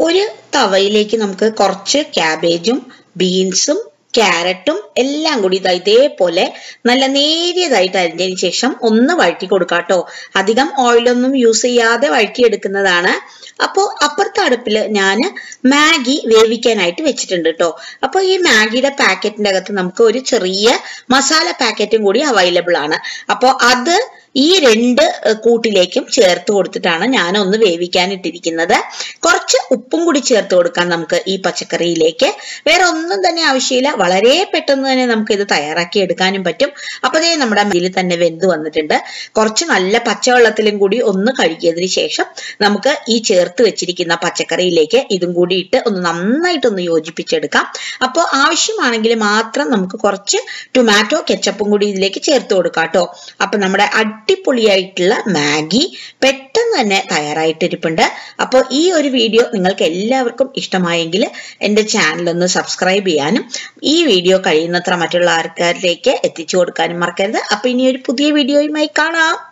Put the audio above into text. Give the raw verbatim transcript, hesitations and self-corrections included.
ഒരു തവയിലേക്ക് നമുക്ക് കുറച്ച് ക്യാബേജും ബീൻസും ക്യാരറ്റും എല്ലാം കൂടി ഇതേപോലെ നല്ല നേരിയതായിട്ട് അരിഞ്ഞതിന് ശേഷം ഒന്ന് വഴറ്റി കൊടുക്കാട്ടോ. അധികം ഓയിലൊന്നും യൂസ് ചെയ്യാതെ വഴറ്റിയെടുക്കുന്നതാണ്. അപ്പോൾ അപ്പുറത്തെ അടുപ്പില് ഞാൻ മാഗി വേവിക്കാനായിട്ട് വെച്ചിട്ടുണ്ട് കേട്ടോ. അപ്പോൾ ഈ മാഗിയുടെ പാക്കറ്റിന്റെ അകത്ത് നമുക്ക് ഒരു ചെറിയ മസാല പാക്കറ്റും കൂടി അവൈലബിൾ ആണ്. അപ്പോൾ അത് ഈ രണ്ട് കൂട്ടിലേക്കും ചേർത്ത് കൊടുത്തിട്ടാണ് ഞാൻ ഒന്ന് വേവിക്കാൻ ഇട്ടിരിക്കുന്നത്. കുറച്ച് ഉപ്പും കൂടി ചേർത്ത് കൊടുക്കാം നമുക്ക് ഈ പച്ചക്കറിയിലേക്ക്. വേറെ ഒന്നും തന്നെ ആവശ്യമില്ല, വളരെ പെട്ടെന്ന് തന്നെ നമുക്ക് ഇത് തയ്യാറാക്കി എടുക്കാനും പറ്റും. അപ്പൊ ദേ നമ്മുടെ ഇതിൽ തന്നെ വെന്ത് വന്നിട്ടുണ്ട്. കുറച്ച് നല്ല പച്ചവെള്ളത്തിലും കൂടി ഒന്ന് കഴുകിയതിന് ശേഷം നമുക്ക് ഈ ചേർത്ത് വെച്ചിരിക്കുന്ന പച്ചക്കറിയിലേക്ക് ഇതും കൂടി ഇട്ട് ഒന്ന് നന്നായിട്ടൊന്ന് യോജിപ്പിച്ചെടുക്കാം. അപ്പോൾ ആവശ്യമാണെങ്കിൽ മാത്രം നമുക്ക് കുറച്ച് ടൊമാറ്റോ കെച്ചപ്പും കൂടി ഇതിലേക്ക് ചേർത്ത് കൊടുക്കാം കേട്ടോ. അപ്പൊ നമ്മുടെ അടിപൊളിയായിട്ടുള്ള മാഗി പെട്ടെന്ന് തന്നെ തയ്യാറായിട്ടിരിപ്പുണ്ട്. അപ്പോൾ ഈ ഒരു വീഡിയോ നിങ്ങൾക്ക് എല്ലാവർക്കും ഇഷ്ടമായെങ്കിൽ എൻ്റെ ചാനൽ ഒന്ന് സബ്സ്ക്രൈബ് ചെയ്യാനും ഈ വീഡിയോ കഴിയുന്നത്ര മറ്റുള്ള ആൾക്കാരിലേക്ക് എത്തിച്ചു കൊടുക്കാനും മറക്കരുത്. അപ്പൊ ഇനി ഒരു പുതിയ വീഡിയോയുമായി കാണാം.